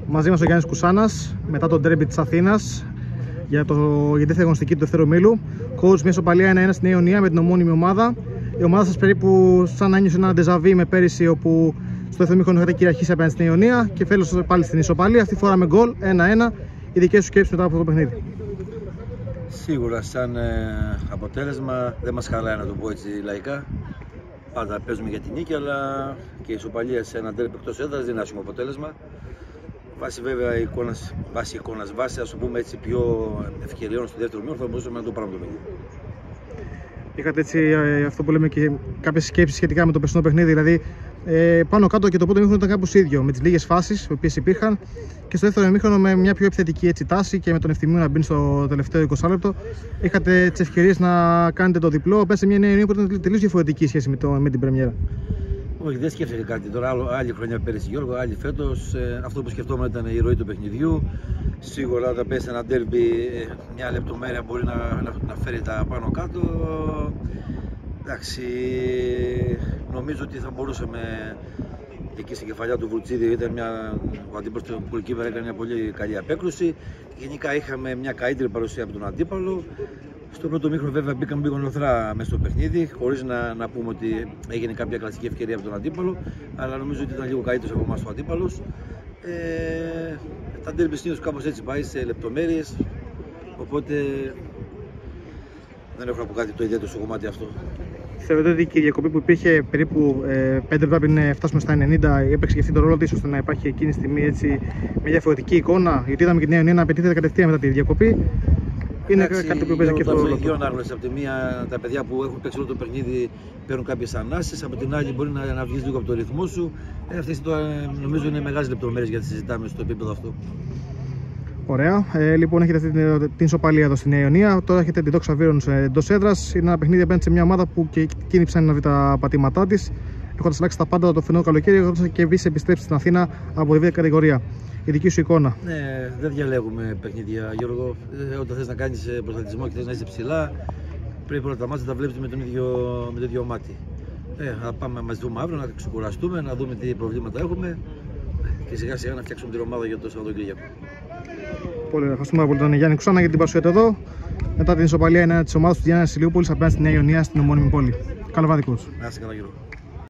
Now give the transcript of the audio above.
Μαζί μας ο Γιάννης Κουσάνας μετά τον ντέρμπι της Αθήνας για τη δεύτερη αγωνιστική του δεύτερου ομίλου. Coach, μια ισοπαλία 1-1 στην Νέα Ιωνία με την ομώνυμη ομάδα. Η ομάδα σας περίπου σαν να ένιωσε ένα ντεζαβί με πέρυσι, όπου στο δεύτερο ημίχρονο είχατε κυριαρχήσει απέναντι στην Νέα Ιωνία και φέλος πάλι στην ισοπαλία. Αυτή τη φορά με γκολ 1-1. Οι δικές σου σκέψεις μετά από αυτό το παιχνίδι? Σίγουρα σαν αποτέλεσμα δεν μας χαλάει, να το πω έτσι λαϊκά. Πάντα παίζουμε για την νίκη, αλλά και η ισοπαλία σε ένα ντέρμπι εκτός έδρας δεν είναι άσχημο αποτέλεσμα. Βάσει βέβαια εικόνας, βάσει ας το πούμε έτσι πιο ευκαιριών στο δεύτερο μήχρονο, θα μπορούσαμε να το πάρουμε το παιχνίδι. Είχατε έτσι αυτό που λέμε και κάποιες σκέψεις σχετικά με το περσινό παιχνίδι, δηλαδή πάνω κάτω και το πρώτο ημίχρονο ήταν κάπως ίδιο, με τις λίγες φάσεις που υπήρχαν, και στο δεύτερο ημίχρονο με μια πιο επιθετική έτσι τάση και με τον Ευθυμίου να μπει στο τελευταίο 20 λεπτό. Είχατε τις ευκαιρίες να κάνετε το διπλό, πέσε μια Νέα Ιωνία που ήταν τελείως διαφορετική σχέση με την πρεμιέρα. Όχι, δεν σκέφτηκα κάτι τώρα. Άλλη χρονιά πέρυσι, Γιώργο, άλλη φέτος. Αυτό που σκεφτόμουν ήταν η ροή του παιχνιδιού. Σίγουρα όταν πέσει ένα ντέρμπι, μια λεπτομέρεια μπορεί να φέρει τα πάνω κάτω. Εντάξει, νομίζω ότι θα μπορούσαμε εκεί στην κεφαλιά του Βουρτσίδη. Ήταν ο αντίπαλος του Κουλκίβερα, έκανε μια πολύ καλή απέκρουση. Γενικά είχαμε μια καλύτερη παρουσία από τον αντίπαλο. Στο πρώτο μήχρονο βέβαια μπήκαμε λίγο νοθρά μέσα στο παιχνίδι, χωρίς να πούμε ότι έγινε κάποια κλασική ευκαιρία από τον αντίπαλο, αλλά νομίζω ότι ήταν λίγο καλύτερος από εμάς ο αντίπαλος. Τα ντέρμπι συνήθως κάπως έτσι πάει, σε λεπτομέρειες, οπότε δεν έχω να πω κάτι το ιδιαίτερο στο κομμάτι αυτό. Θεωρείτε ότι η διακοπή που υπήρχε περίπου 5 λεπτά πριν φτάσουμε στα 90 έπαιξε και αυτή τον ρόλο της, ώστε να υπάρχει εκείνη τη στιγμή έτσι μια διαφορετική εικόνα? Γιατί είδαμε και την Νέα Ιωνία να απαιτείται κατευθείαν μετά τη διακοπή. Είναι κάτι που παίζει και αυτό το ρόλο. Δύο ανάγνωση. Από τη μία, τα παιδιά που έχουν παίξει όλο το παιχνίδι παίρνουν κάποιες ανάσες. Από την άλλη, μπορεί να βγεις λίγο από το ρυθμό σου. Αυτές νομίζω είναι μεγάλες λεπτομέρειες για να συζητάμε στο επίπεδο αυτό. Ωραία. Λοιπόν, έχετε αυτή την ισοπαλία εδώ στη Νέα Ιωνία. Τώρα έχετε την Δόξα Βίρονς εντός έδρας. Είναι ένα παιχνίδι απέναντι σε μια ομάδα που και εκείνη ψάχνει να βρει τα πατήματά της. Έχοντας αλλάξει τα πάντα το φαινόμενο καλοκαίρι, έχοντας και εμείς επιστρέψει στην Αθήνα από τη β' κατηγορία. Η δική σου εικόνα? Ναι, δεν διαλέγουμε παιχνίδια, Γιώργο. Όταν θες να κάνεις πρωταθλητισμό και θες να είσαι ψηλά, πρέπει όλα τα μάτια να τα βλέπεις με το ίδιο μάτι. Να πάμε να δούμε αύριο, να ξεκουραστούμε, να δούμε τι προβλήματα έχουμε και σιγά σιγά να φτιάξουμε την ομάδα για το Σαββατοκύριακο. Πολύ ευχαριστούμε πολύ τον Γιάννη Κουσάνα για την παρουσία του εδώ. Μετά την ισοπαλία της ομάδας του Γιάννη Ηλιούπολης απέναντι στη Νέα Ιωνία στην ομώνυμη πόλη. Καλό βράδυ, coach. Να είστε καλά, Γιώργο.